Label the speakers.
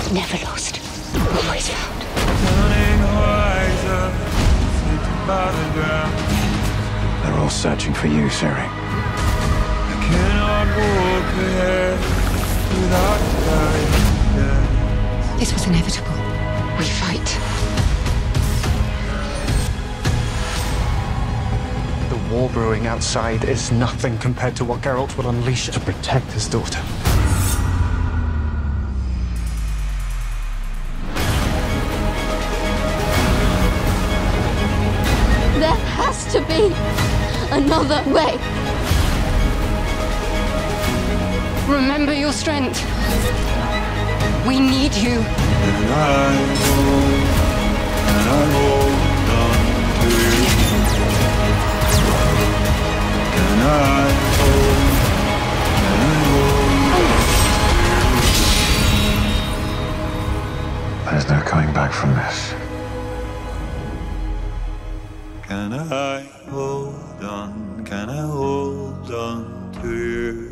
Speaker 1: Never lost. Always found.
Speaker 2: Turning horizon, sleeping by the ground.
Speaker 3: They're all searching for you, Siri.
Speaker 2: I cannot walk ahead without guidance.
Speaker 1: This was inevitable. We fight.
Speaker 4: The war brewing outside is nothing compared to what Geralt will unleash to protect his daughter.
Speaker 5: There has to be another way.
Speaker 1: Remember your strength. We need you.
Speaker 2: And I hold on to you. And I hold
Speaker 3: There's no coming back from this.
Speaker 2: Can I hold on? Can I hold on to you?